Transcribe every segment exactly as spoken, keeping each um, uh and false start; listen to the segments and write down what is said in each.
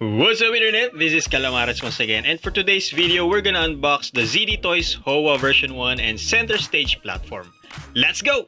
What's up internet? This is Calamares once again, and for today's video, we're gonna unbox the Z D Toys Howa version one and Center Stage platform. Let's go!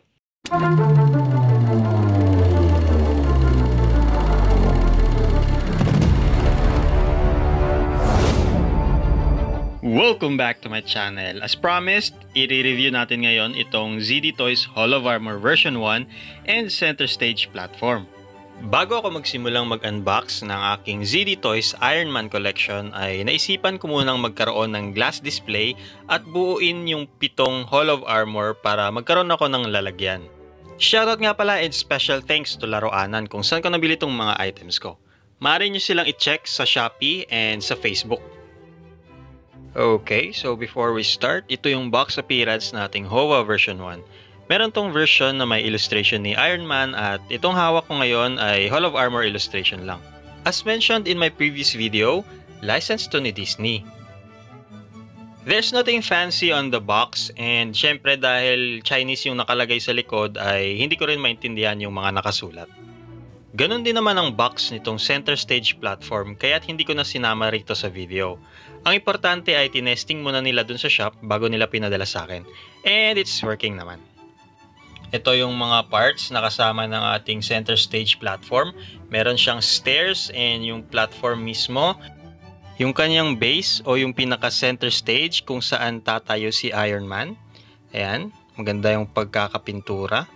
Welcome back to my channel. As promised, i-review natin ngayon itong Z D Toys Hall of Armor version one and Center Stage platform. Bago ako magsimulang mag-unbox ng aking Z D Toys Iron Man collection ay naisipan ko munang magkaroon ng glass display at buuin yung pitong Hall of Armor para magkaroon ako ng lalagyan. Shoutout nga pala and special thanks to Laruanan kung saan ko nabili itong mga items ko. Maaari nyo silang i-check sa Shopee and sa Facebook. Okay, so before we start, ito yung box appearance nating Howa version one. Meron tong version na may illustration ni Iron Man at itong hawak ko ngayon ay Hall of Armor illustration lang. As mentioned in my previous video, licensed to ni Disney. There's nothing fancy on the box and syempre dahil Chinese yung nakalagay sa likod ay hindi ko rin maintindihan yung mga nakasulat. Ganon din naman ang box nitong Center Stage platform kaya't hindi ko na sinama rito sa video. Ang importante ay tinesting muna nila dun sa shop bago nila pinadala sa akin. And it's working naman. Ito yung mga parts na kasama ng ating Center Stage platform. Meron siyang stairs and yung platform mismo. Yung kanyang base o yung pinaka-center stage kung saan tatayo si Iron Man. Ayan, maganda yung pagkakapintura.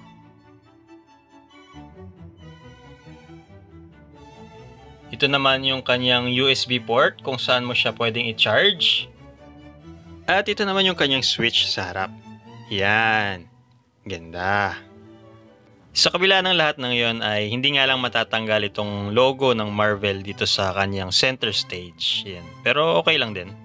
Ito naman yung kanyang U S B port kung saan mo siya pwedeng i-charge. At ito naman yung kanyang switch sa harap. Yan. Ganda. Sa kabila ng lahat ng yon ay hindi nga lang matatanggal itong logo ng Marvel dito sa kanyang center stage. Yan. Pero okay lang din.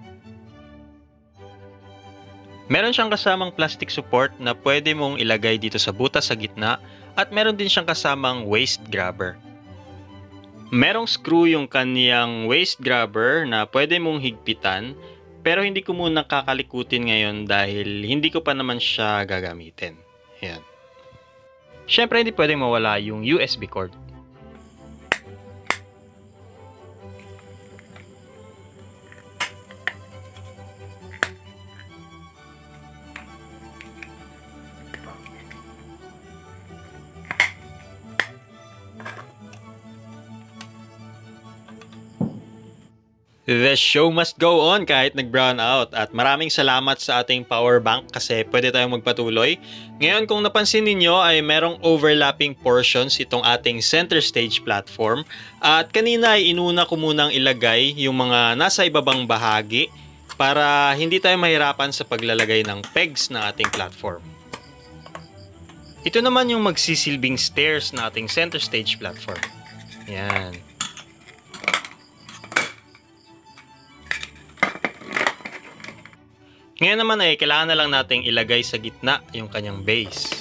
Meron siyang kasamang plastic support na pwede mong ilagay dito sa butas sa gitna at meron din siyang kasamang waist grabber. Merong screw yung kanyang waist grabber na pwede mong higpitan pero hindi ko muna kakalikutin ngayon dahil hindi ko pa naman siya gagamitin. Yan. Syempre hindi pwedeng mawala yung U S B cord. The show must go on kahit nag-brown out at maraming salamat sa ating power bank kasi pwede tayong magpatuloy. Ngayon kung napansin ninyo ay merong overlapping portions itong ating center stage platform at kanina ay inuna ko munang ilagay yung mga nasa ibabang bahagi para hindi tayo mahirapan sa paglalagay ng pegs ng ating platform. Ito naman yung magsisilbing stairs na ating center stage platform. Yan. Ngayon naman ay kailangan na lang nating ilagay sa gitna yung kanyang base.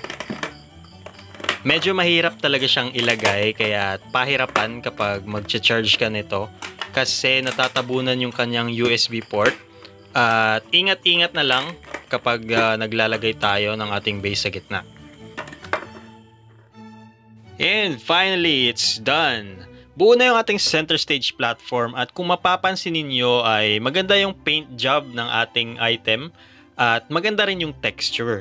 Medyo mahirap talaga siyang ilagay kaya pahirapan kapag mag-charge ka nito kasi natatabunan yung kanyang U S B port at ingat-ingat na lang kapag uh, naglalagay tayo ng ating base sa gitna. And finally, it's done! Buo na yung ating center stage platform at kung mapapansin ninyo ay maganda yung paint job ng ating item at maganda rin yung texture.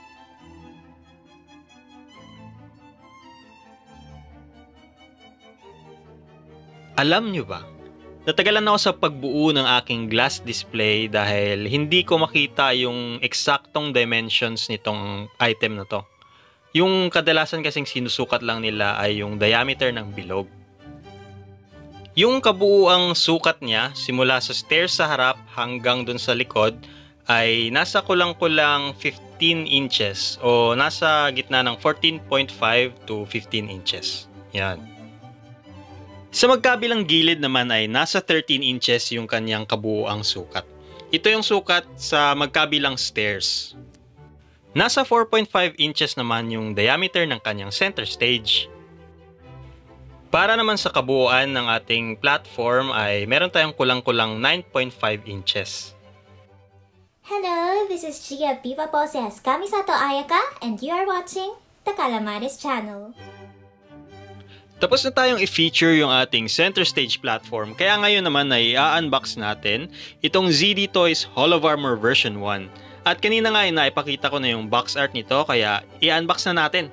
Alam nyo ba, natagalan ako sa pagbuo ng aking glass display dahil hindi ko makita yung eksaktong dimensions nitong item na to. Yung kadalasan kasing sinusukat lang nila ay yung diameter ng bilog. Yung kabuuang sukat niya, simula sa stairs sa harap hanggang dun sa likod, ay nasa kulang-kulang fifteen inches o nasa gitna ng fourteen point five to fifteen inches. Yan. Sa magkabilang gilid naman ay nasa thirteen inches yung kanyang kabuuang sukat. Ito yung sukat sa magkabilang stairs. Nasa four point five inches naman yung diameter ng kanyang center stage. Para naman sa kabuuan ng ating platform ay meron tayong kulang-kulang nine point five inches. Hello, this is Chia Viva Poses Kamisato Ayaka and you are watching the Calamares channel. Tapos na tayong i-feature yung ating center stage platform, kaya ngayon naman ay i-unbox natin itong Z D Toys Hall of Armor version one. At kanina nga ay naipakita ko na yung box art nito, kaya i-unbox na natin.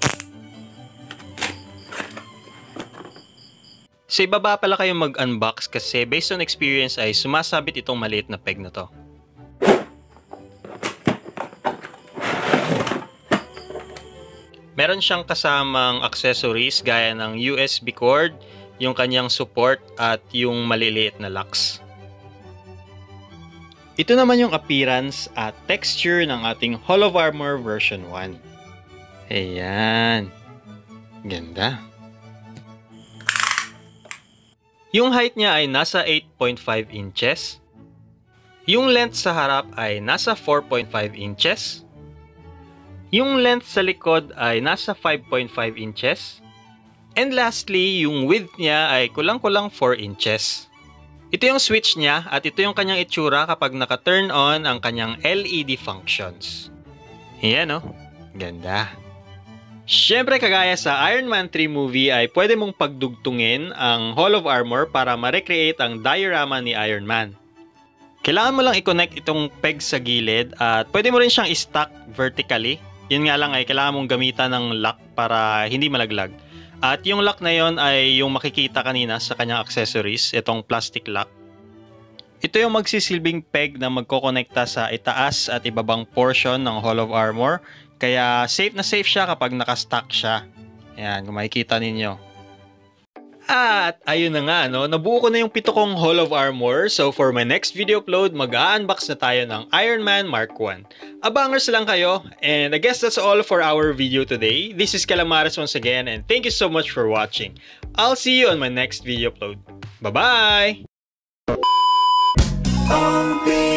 Sa ibaba pala kayong mag-unbox kasi based on experience ay sumasabit itong maliit na peg na to. Meron siyang kasamang accessories gaya ng U S B cord, yung kanyang support at yung maliliit na locks. Ito naman yung appearance at texture ng ating Hall of Armor version one. Ayan. Ganda. Yung height niya ay nasa eight point five inches. Yung length sa harap ay nasa four point five inches. Yung length sa likod ay nasa five point five inches. And lastly, yung width niya ay kulang-kulang four inches. Ito yung switch niya at ito yung kanyang itsura kapag naka-turn on ang kanyang L E D functions. Ayan o. Ganda. Siyempre, kagaya sa Iron Man three movie ay pwede mong pagdugtungin ang Hall of Armor para ma-recreate ang diorama ni Iron Man. Kailangan mo lang i-connect itong peg sa gilid at pwede mo rin siyang i-stack vertically. Yun nga lang ay kailangan mong gamitan ng lock para hindi malaglag. At yung lock na yon ay yung makikita kanina sa kanyang accessories, itong plastic lock. Ito yung magsisilbing peg na magkokonekta sa itaas at ibabang portion ng Hall of Armor. Kaya safe na safe siya kapag nakastack siya. Ayan, kung makikita ninyo. At ayun na nga, no? Nabuo ko na yung pito kong Hall of Armor. So for my next video upload, mag-unbox na tayo ng Iron Man Mark one. Abangers lang kayo. And I guess that's all for our video today. This is Calamares once again and thank you so much for watching. I'll see you on my next video upload. Bye-bye!